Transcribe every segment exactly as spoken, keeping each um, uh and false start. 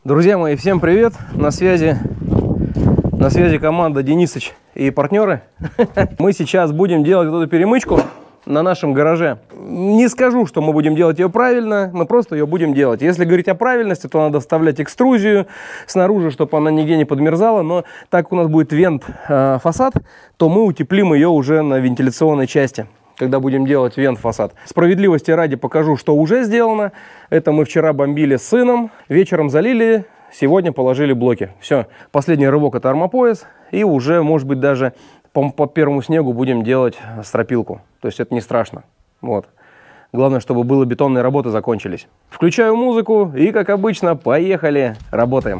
Друзья мои, всем привет! На связи, на связи команда Денисыч и партнеры. Мы сейчас будем делать вот эту перемычку на нашем гараже. Не скажу, что мы будем делать ее правильно, мы просто ее будем делать. Если говорить о правильности, то надо вставлять экструзию снаружи, чтобы она нигде не подмерзала. Но так как у нас будет вент э, фасад, то мы утеплим ее уже на вентиляционной части, когда будем делать вент-фасад. Справедливости ради покажу, что уже сделано. Это мы вчера бомбили с сыном, вечером залили, сегодня положили блоки. Все, последний рывок — это армопояс, и уже, может быть, даже по, по первому снегу будем делать стропилку. То есть это не страшно. Вот. Главное, чтобы было бетонные работы закончились. Включаю музыку и, как обычно, поехали, работаем.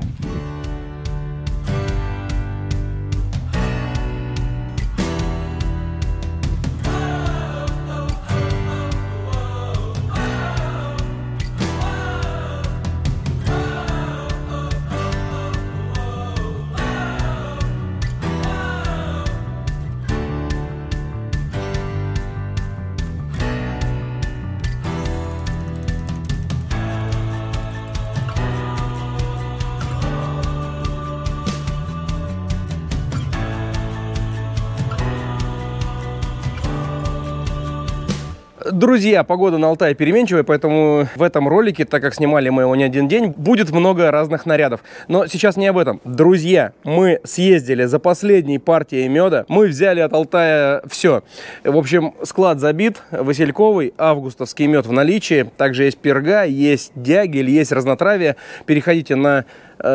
Друзья, погода на Алтае переменчивая, поэтому в этом ролике, так как снимали мы его не один день, будет много разных нарядов. Но сейчас не об этом. Друзья, мы съездили за последней партией меда. Мы взяли от Алтая все. В общем, склад забит. Васильковый, августовский мед в наличии. Также есть перга, есть дягель, есть разнотравие. Переходите на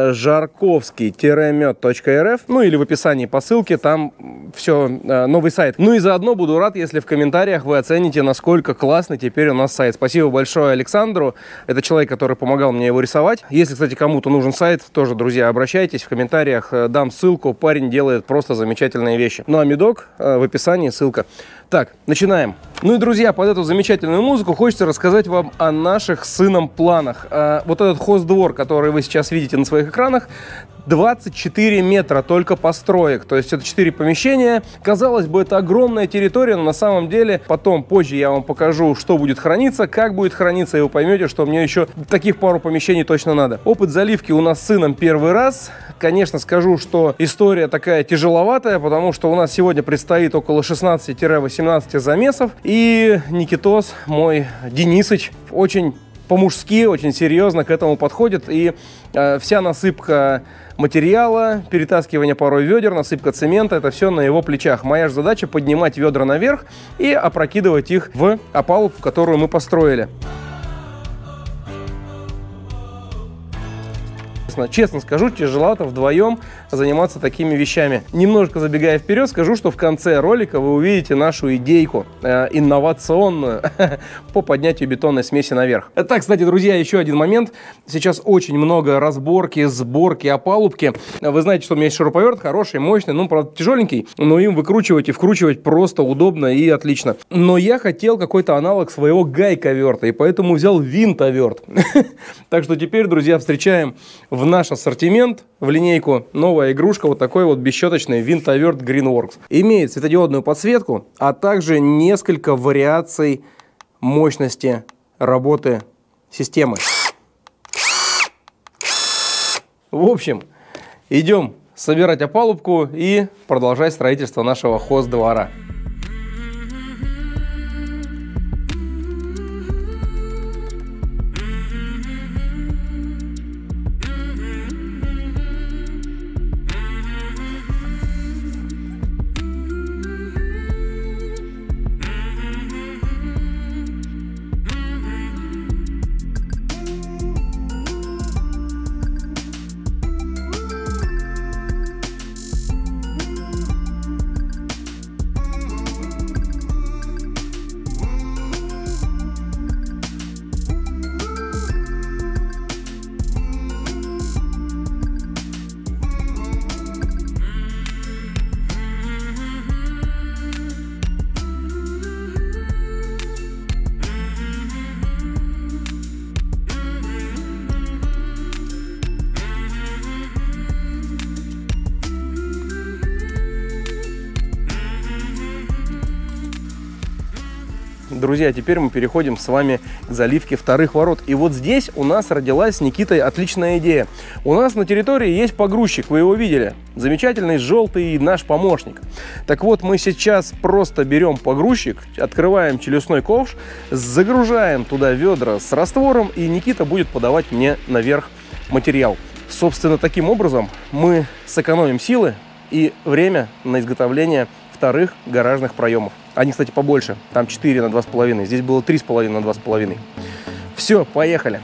жарковский мед точка эр эф, ну или в описании по ссылке, там все, новый сайт. Ну и заодно буду рад, если в комментариях вы оцените, насколько классный теперь у нас сайт. Спасибо большое Александру, это человек, который помогал мне его рисовать. Если, кстати, кому-то нужен сайт, тоже, друзья, обращайтесь в комментариях, дам ссылку, парень делает просто замечательные вещи. Ну а медок в описании, ссылка. Так, начинаем. Ну и, друзья, под эту замечательную музыку хочется рассказать вам о наших с сыном планах. А, вот этот хоздвор, который вы сейчас видите на своих экранах, двадцать четыре метра только построек, то есть это четыре помещения. Казалось бы, это огромная территория, но на самом деле потом, позже я вам покажу, что будет храниться, как будет храниться, и вы поймете, что мне еще таких пару помещений точно надо. Опыт заливки у нас с сыном первый раз. Конечно, скажу, что история такая тяжеловатая, потому что у нас сегодня предстоит около шестнадцати-восемнадцати замесов, и Никитос, мой Денисыч, очень по-мужски, очень серьезно к этому подходит, и э, вся насыпка материала, перетаскивание порой ведер, насыпка цемента, это все на его плечах. Моя же задача поднимать ведра наверх и опрокидывать их в опалубку, которую мы построили. Честно скажу, тяжеловато вдвоем заниматься такими вещами. Немножко забегая вперед, скажу, что в конце ролика вы увидите нашу идейку э, инновационную по поднятию бетонной смеси наверх. Так, кстати, друзья, еще один момент. Сейчас очень много разборки, сборки, опалубки. Вы знаете, что у меня есть шуруповерт хороший, мощный, ну, правда, тяжеленький, но им выкручивать и вкручивать просто удобно и отлично. Но я хотел какой-то аналог своего гайковерта, и поэтому взял винтоверт. Так что теперь, друзья, встречаем в наш ассортимент, в линейку, новая игрушка, вот такой вот бесщеточный винтоверт Greenworks. Имеет светодиодную подсветку, а также несколько вариаций мощности работы системы. В общем, идем собирать опалубку и продолжать строительство нашего хоздвора. друзья, теперь мы переходим с вами к заливке вторых ворот. И вот здесь у нас родилась с Никитой отличная идея. У нас на территории есть погрузчик, вы его видели. Замечательный желтый наш помощник. Так вот, мы сейчас просто берем погрузчик, открываем челюстной ковш, загружаем туда ведра с раствором, и Никита будет подавать мне наверх материал. Собственно, таким образом мы сэкономим силы и время на изготовление вторых гаражных проемов. Они, кстати, побольше. Там четыре на два с половиной. Здесь было три с половиной на два с половиной. Все, поехали.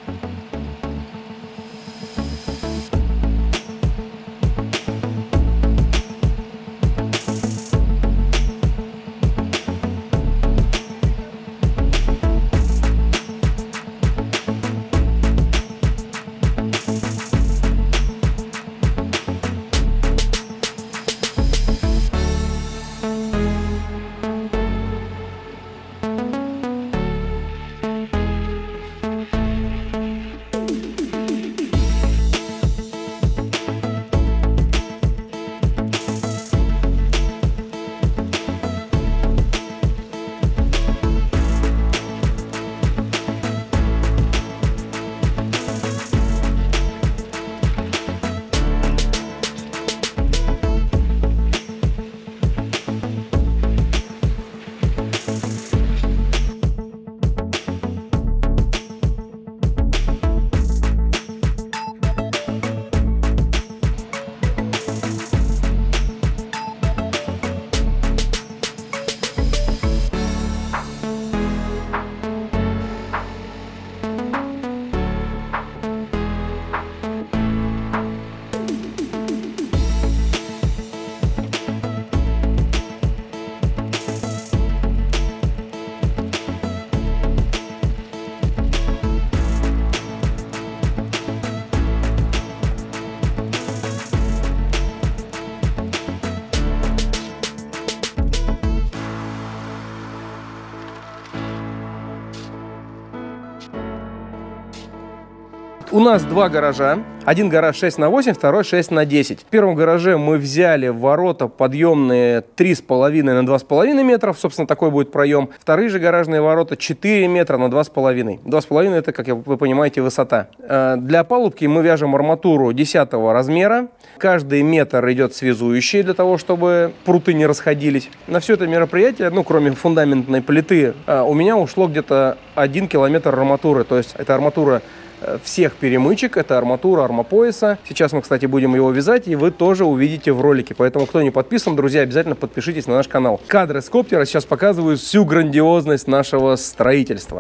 У нас два гаража. Один гараж шесть на восемь, второй шесть на десять. В первом гараже мы взяли ворота подъемные три с половиной на два с половиной метров. Собственно, такой будет проем. Вторые же гаражные ворота четыре метра на два с половиной. два с половиной это, как вы понимаете, высота. Для опалубки мы вяжем арматуру десятого размера. Каждый метр идет связующий для того, чтобы пруты не расходились. На все это мероприятие, ну, кроме фундаментной плиты, у меня ушло где-то один километр арматуры. То есть это арматура всех перемычек, это арматура армопояса. Сейчас мы, кстати, будем его вязать, и вы тоже увидите в ролике. Поэтому, кто не подписан, друзья, обязательно подпишитесь на наш канал. Кадры с коптера сейчас показывают всю грандиозность нашего строительства.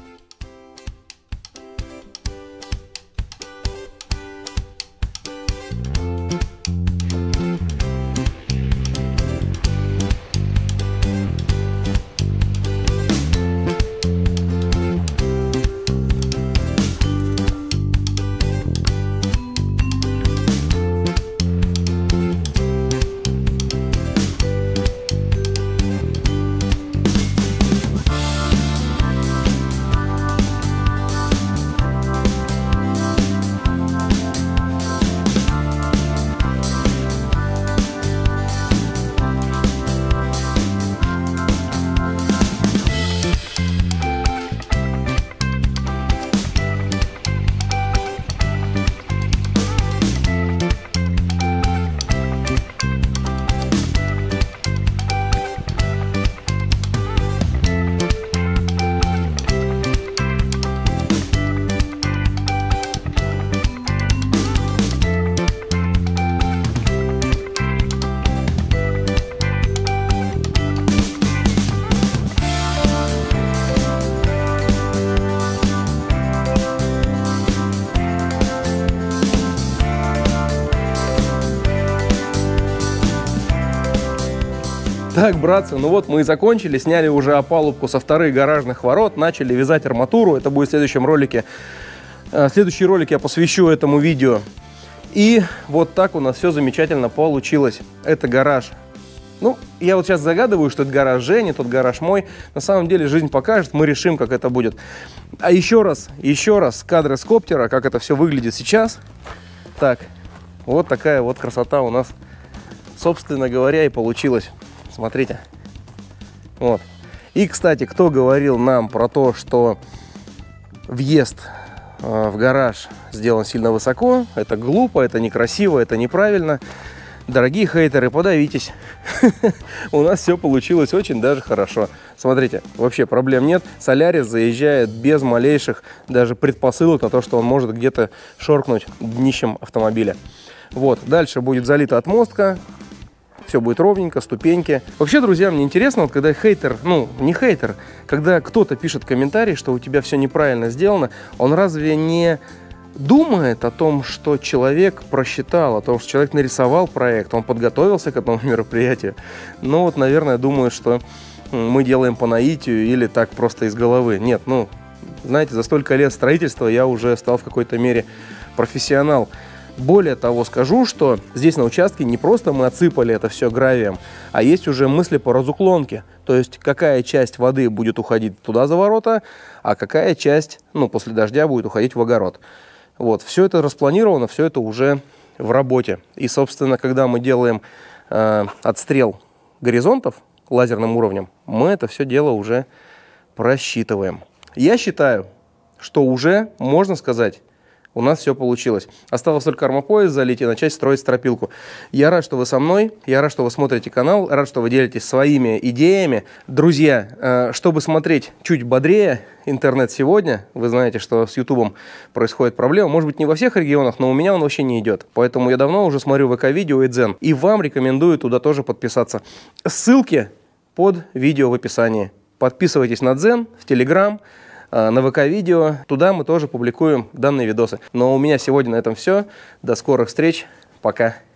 Так, братцы, ну вот мы и закончили, сняли уже опалубку со вторых гаражных ворот, начали вязать арматуру, это будет в следующем ролике. Следующий ролик я посвящу этому видео. И вот так у нас все замечательно получилось. Это гараж. Ну, я вот сейчас загадываю, что это гараж Жени, тот гараж мой. На самом деле жизнь покажет, мы решим, как это будет. А еще раз, еще раз кадры с коптера, как это все выглядит сейчас. Так, вот такая вот красота у нас, собственно говоря, и получилась. Смотрите. Вот. И, кстати, кто говорил нам про то, что въезд э, в гараж сделан сильно высоко, это глупо, это некрасиво, это неправильно. Дорогие хейтеры, подавитесь. У нас все получилось очень даже хорошо. Смотрите, вообще проблем нет. Солярис заезжает без малейших даже предпосылок на то, что он может где-то шоркнуть днищем автомобиля. Вот, дальше будет залита отмостка. Все будет ровненько, ступеньки. Вообще, друзья, мне интересно, вот когда хейтер, ну, не хейтер, когда кто-то пишет комментарий, что у тебя все неправильно сделано, он разве не думает о том, что человек просчитал, о том, что человек нарисовал проект, он подготовился к этому мероприятию? Ну, вот, наверное, думаю, что мы делаем по наитию или так просто из головы. Нет, ну, знаете, за столько лет строительства я уже стал в какой-то мере профессионал. Более того, скажу, что здесь на участке не просто мы отсыпали это все гравием, а есть уже мысли по разуклонке. То есть, какая часть воды будет уходить туда за ворота, а какая часть, ну, после дождя будет уходить в огород. Вот, все это распланировано, все это уже в работе. И, собственно, когда мы делаем э, отстрел горизонтов лазерным уровнем, мы это все дело уже просчитываем. Я считаю, что уже, можно сказать, у нас все получилось. Осталось только армопояс залить и начать строить стропилку. Я рад, что вы со мной, я рад, что вы смотрите канал, рад, что вы делитесь своими идеями. Друзья, чтобы смотреть чуть бодрее интернет сегодня, вы знаете, что с Ютубом происходит проблема. Может быть, не во всех регионах, но у меня он вообще не идет. Поэтому я давно уже смотрю ВК-видео и Дзен. И вам рекомендую туда тоже подписаться. Ссылки под видео в описании. Подписывайтесь на Дзен, в Телеграм, на ВК-видео. Туда мы тоже публикуем данные видосы. Но у меня сегодня на этом все. До скорых встреч. Пока.